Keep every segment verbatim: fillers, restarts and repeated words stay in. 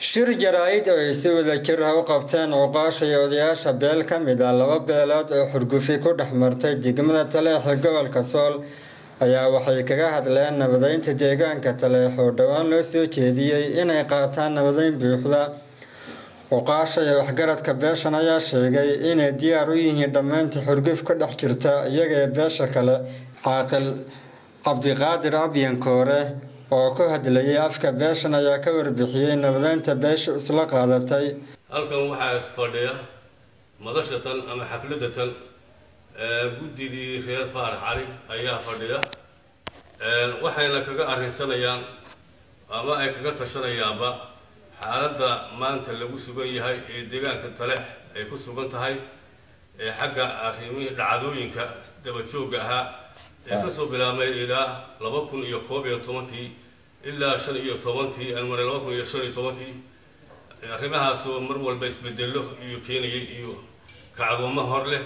shir jaraa'id oo ay si wada jir ah u qabteen cuqaasha iyo odayaasha beel ka mid ah laba beelood oo xurgufi ku dhex martay degmada Taleex ee gobolka Sool ayaa waxay kaga hadleen nabadeynta deegaanka Taleex oo dhawaan loo soo jeediyay inay qaataan nabadeyn buuxda. Cuqaasha iyo waxgaradka beeshan ayaa sheegay inay diyaar u yihiin dhammaantii xurguf ka dhex jirta iyaga ee beesha kale. Caaqil Cabdiqaadir Abyan Koore oo ku hadlayay afka beeshan ayaa ka warbixiyay nabadeynta beesha isla qaadatay. halkan waxaa fadhiya madashatan ama xafladatan guddigii reer Faarax Cali ayaa fadhiya waxayna kaga arrinsanayaan ama ay kaga tashanayaanba xaaladda maanta lagu sugan yahay ee deegaanka Taleex ay ku sugan tahay ee xagga arrimihii dhacdooyinka daba joogga ahaa ee ka soo bilaabmay ilaa laba kun iyo koob iyo tobankii ilaa shan iyo tobankii ama laba kun iyo shan iyo tobankii arrimahaas oo mar walba isbedelo iyo keenayay iyo kacdoomo hor leh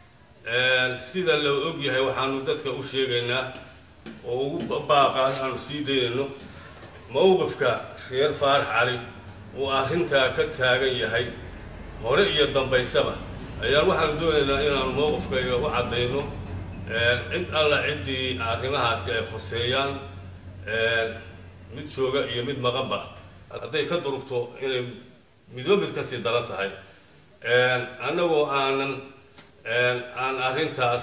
sida loo og yahay waxaanu dadka u sheegaynaa oo ugu baaqaan aanu sii daynayno mowqifka reer Faarax Cali oo arrintaa ka taagan yahay hore iyo dambaysaba ayaan waxaanu doonaynaa inaanu mowqifkayga u caddayno cid alla ciddii arrimahaasi ay khuseeyaan mid jooga iyo mid maqanba hadday ka durugto inay midoobid ka sii daran tahay annagoo aanan aan arrintaas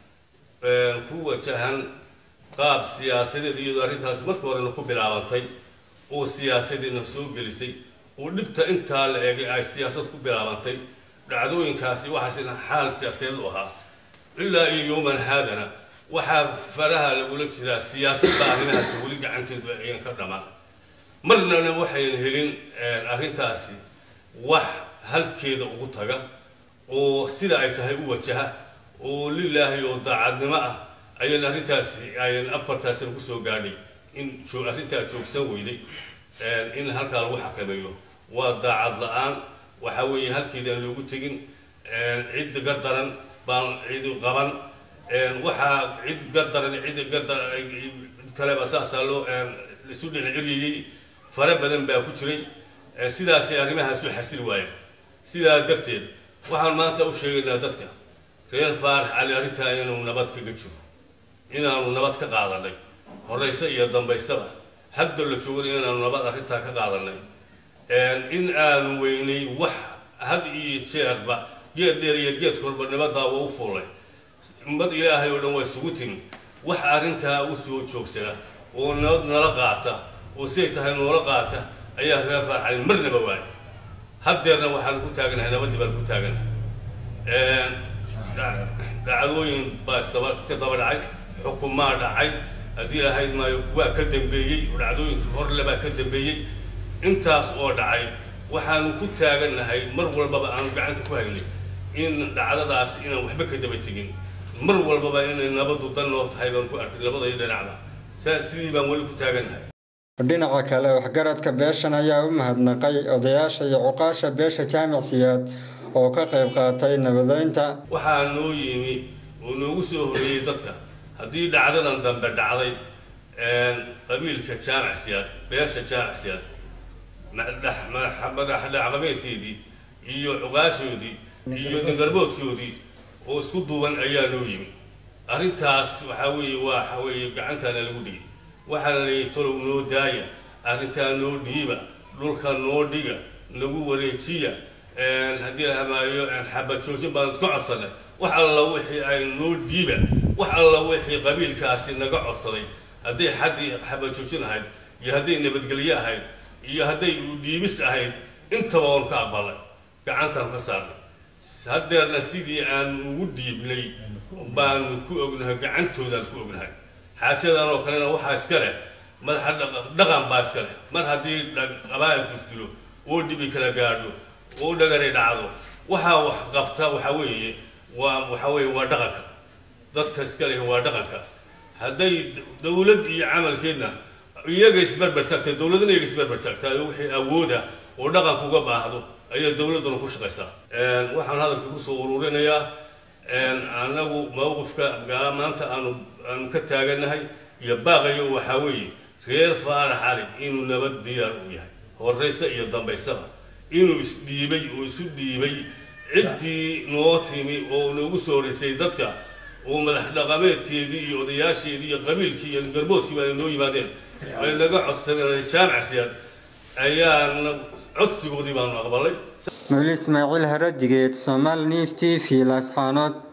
ku wajahan qaab siyaasadeed iyadoo arrintaas marka horena ku bilaabantay oo siyaasadeedna soo gelisay oo dhibta intaa la eegay ay siyaasad ku bilaabantay dhacdooyinkaasi waxaasina xaal siyaasadeed u ahaa ilaa iyo yooman haadana waxaa faraha lagula jiraa siyaasadda arrimahaasi weli gacanteedu ayaan ka dhamaan marnana waxayn helin arrintaasi wax halkeeda ugu taga oo sida ay tahay u wajaha oo lilaahi oo daacadnimo ah ayaan arrintaasi ayaan afartaasina ku soo gaadhay in arrintaa joogsan weyday in halkaa lagu xakameeyo waa daacad la-aan waxa weeye halkeeda aan loogu tegin cid gardaran baan cid qaban waxaa cid gardaran cid gardaran kaleba saasaa loo isu dhinaciryayay fara badan baa ku jiray sidaasay arrimahaas u xasili waayeen sidaa darteed waxaan maanta u sheegaynaa dadka reer Faarax Cali arrintaa inaanu nabad kaga jiro inaanu nabad ka qaadanay horeysa iyo dambaysaba hadda la joogo inaanu nabad arrintaa ka qaadanay in aanu weynay wax had iyo jeerba geed dheer iyo geed korba nabadaa waa u fuulay ummad ilaahay oo dhan waa isugu timi wax arrintaa u soo joogsada oo nabad nala qaata oo siday tahay noola qaata ayaa reer Faarax Cali marnaba waayay haddeerna waxaan ku taaganahay nabadii baan ku taaganahay dhacdooyin baa isdaba ka daba dhacay xukumaa dhacay haddii lahayd maayo waa ka dambeeyey dhacdooyinkii horle baa ka dambeeyey intaas oo dhacay waxaanu ku taaganahay mar walbaba aanu gacanta ku haynay in dhacdadaas inaan waxba ka daba tegin mar walbaba inay nabadu dan noo tahay baan ku arkay labadii dhinacba sidii baan weli ku taaganahay. dhinaca kale waxgaradka beeshan ayaa u mahadnaqay odayaasha iyo cuqaasha beesha Jaamac Siyaad oo ka qayb qaatay nabadeynta. waxaa noo yimi oo noogu soo horeeyay dadka haddii dhacdadan dambe dhacday qabiilka Jaamac Siyaad beesha Jaamac Siyaad madax dhaqameedkeedii iyo cuqaashoodii iyo dingarboodkoodii oo isku duuban ayaa noo yimi arrintaas waxaa weeye waxa weeye gacantaana lagu dhigay waxaa la leeyahay tolow noo daaya arrintaa noo dhiiba dhulka noo dhiga nagu wareejiya haddii la hamaayo xabad joojin baan ka codsanay wax alla wixii ay noo dhiiba wax alla wixii qabiilkaasi naga codsaday hadday xaddii xabad joojin ahayd iyo hadday nabadgelyo ahayd iyo hadday dhiibis ahayd intaba oon ka aqbalay gacantaan ka saarnay haddeerna sidii aan ugu dhiibnay baanu ku ognahay gacantoodaan ku ognahay xaajadan oo kalena waxaa iska leh madaxa dhaqan baa iska leh mar haddii qabaa'ilku isdilo oo dhibi kala gaadho oo dhagaray dhacdo waxaa wax qabta waxa weeye waa waxa weeye waa dhaqanka dadka iska leh waa dhaqanka hadday dowlad iyo camalkeedna iyaga isbarbar taagtay dowladna iyaga isbarbar taagtay wixii awooda oo dhaqanku uga baahdo ayaa dowladuna ku shaqaysaa waxaan hadalka ku soo ururinayaa anagu mowqifka maanta aanu aanu ka taaganahay iyo baaqayo waxa weeye reer Faarax Cali inuu nabad diyaar u yahay horeysa iyo dambaysaba inuu isdhiibay oo isu dhiibay ciddii noo timi oo noogu soo horeysay dadka oo madax dhaqameedkeedii iyo odayaasheedii iyo qabiilkii iyo garboodkiiba ay noo yimaadeen ay naga codsadeen jaamacsiyaad ayaan codsigoodii baanu aqbalay. Mawlid Ismaaciil Haradigeed, Soomaali News T V, Laascaanood.